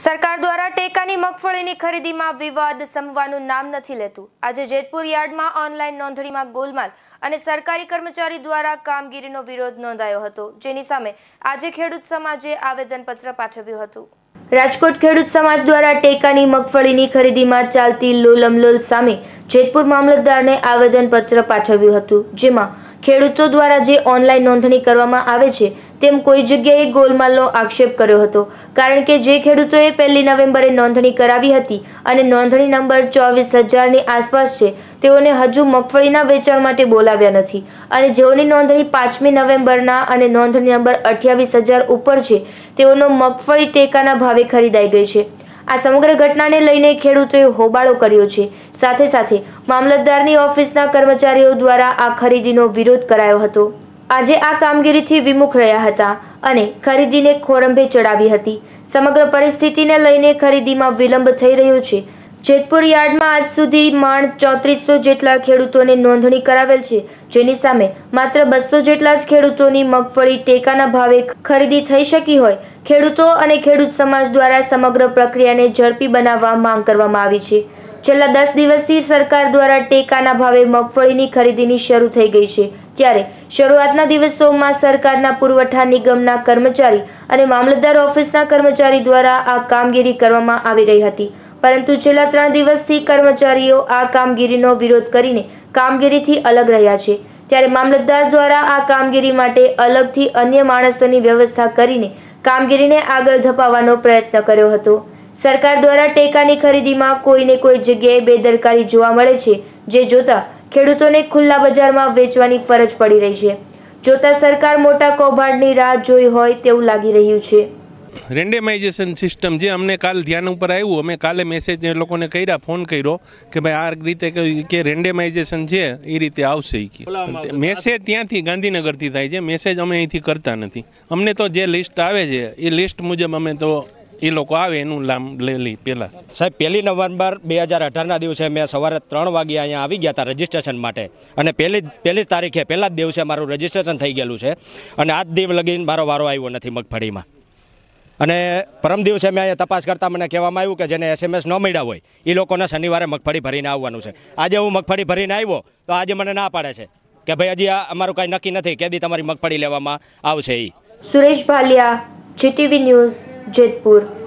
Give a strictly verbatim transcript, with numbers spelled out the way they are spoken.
સરકાર દ્વારા ટેકાની મગફળીની ખરીદીમાં વિવાદ શમવાનું નામ નથી લેતું। આજે જેતપુર યાર્ડમાં ઓનલાઈન નોંધણીમાં ગોલમાલ અને સરકારી કર્મચારી દ્વારા કામગીરીનો વિરોધ નોંધાયો હતો, જેની સામે આજે ખેડૂત સમાજે આવેદનપત્ર પાઠવ્યું હતું। રાજકોટ ખેડૂત સમાજ દ્વારા ટેકાની મગફળીની ખરીદીમાં ચાલતી લોલમલોલ સામે જેતપુર મામલતદારને આવેદનપત્ર પાઠવ્યું હતું, જેમાં ખેડૂતો દ્વારા જે ઓનલાઈન નોંધણી કરવામાં આવે છે તેમ કોઈ જગ્યાએ ગોલમાલનો આક્ષેપ કર્યો હતો, કારણ કે જે ખેડૂતોએ પહેલી નવેમ્બરે નોંધણી કરાવી હતી અને નોંધણી નંબર ચોવીસ હજારની આસપાસ છે તેઓને હજુ મગફળીના વેચાણ માટે બોલાવ્યા નથી અને જેઓની નોંધણી પાંચમી નવેમ્બરના અને નોંધણી નંબર અઠ્યાવીસ હજાર ઉપર છે તેઓનો મગફળી ટેકાના ભાવે ખરીદાઈ ગઈ છે। આ સમગ્ર ઘટનાને લઈને ખેડૂતોએ હોબાળો કર્યો છે। સાથે સાથે મામલતદારની ઓફિસના કર્મચારીઓ દ્વારા આ ખરીદીનો વિરોધ કરાયો હતો। આજે આ કામગીરીથી વિમુખ રહ્યા હતા અને ખરીદીને ખોરંભે ચડાવી હતી। સમગ્ર પરિસ્થિતિને લઈને ખરીદીમાં વિલંબ થઈ રહ્યો છે। જેતપુર યાર્ડમાં આજ સુધી માંડ ચોત્રીસો જેટલા ખેડૂતોને નોંધણી કરાવેલ છે, જેની સામે માત્ર બસો જેટલા જ ખેડૂતોની મગફળી ટેકાના ભાવે ખરીદી થઈ શકી હોય। ખેડૂતો અને ખેડૂત સમાજ દ્વારા સમગ્ર પ્રક્રિયાને ઝડપી બનાવવા માંગ કરવામાં આવી છે। છેલ્લા દસ દિવસથી સરકાર દ્વારા ટેકાના ભાવે મગફળીની ખરીદીની શરૂ થઈ ગઈ છે, ત્યારે શરૂઆતના દિવસોમાં સરકારના પુરવઠા નિગમના કર્મચારી અને મામલતદાર ઓફિસના કર્મચારી દ્વારા આ કામગીરી કરવામાં આવી રહી હતી, પરંતુ છેલ્લા ત્રણ દિવસથી કર્મચારીઓ આ કામગીરીનો વિરોધ કરીને કામગીરીથી અલગ રહ્યા છે। ત્યારે મામલતદાર દ્વારા આ કામગીરી માટે અલગથી અન્ય માણસોની વ્યવસ્થા કરીને કામગીરીને આગળ ધપાવવાનો પ્રયત્ન કર્યો હતો। સરકાર દ્વારા ટેકાની ખરીદીમાં કોઈને કોઈ જગ્યાએ બેદરકારી જોવા મળે છે, જે જોતા ખેડૂતોને ખુલ્લા બજારમાં વેચવાની ફરજ પડી રહી છે। જોતા સરકાર મોટા કૌભાંડની રાહ જોઈ હોય તેવું લાગી રહ્યું છે। રેન્ડમાઇઝેશન સિસ્ટમ જે અમને કાલ ધ્યાન ઉપર આવ્યું, અમે કાલે મેસેજ એ લોકોને કર્યા, ફોન કર્યો કે ભાઈ આ રીતે કે રેન્ડમાઇઝેશન છે એ રીતે આવશે। મેસેજ ત્યાંથી ગાંધીનગરથી થાય છે, મેસેજ અમે અહીંથી કરતા નથી। અમને તો જે લિસ્ટ આવે છે એ લિસ્ટ મુજબ અમે તો એ લોકો આવે એનું નામ લઈ લઈ। પહેલાં સાહેબ પહેલી નવેમ્બર બે હજાર અઢારના દિવસે મેં સવારે ત્રણ વાગે અહીંયા આવી ગયા હતા રજીસ્ટ્રેશન માટે, અને પહેલી પહેલી તારીખે પહેલા જ દિવસે મારું રજીસ્ટ્રેશન થઈ ગયેલું છે અને આજ દિવ લગીને મારો વારો આવ્યો નથી મગફળીમાં। અને પરમ દિવસે મેં અહીંયા તપાસ કરતાં મને કહેવામાં આવ્યું કે જેને એસએમએસ ન મળ્યા હોય એ લોકોને શનિવારે મગફળી ભરીને આવવાનું છે। આજે હું મગફળી ભરીને આવ્યો તો આજે મને ના પાડે છે કે ભાઈ હજી આ અમારું કાંઈ નક્કી નથી, કેદી તમારી મગફળી લેવામાં આવશે। એ સુરેશ ભાલિયા, જીટીવી ન્યૂઝ, જેતપુર।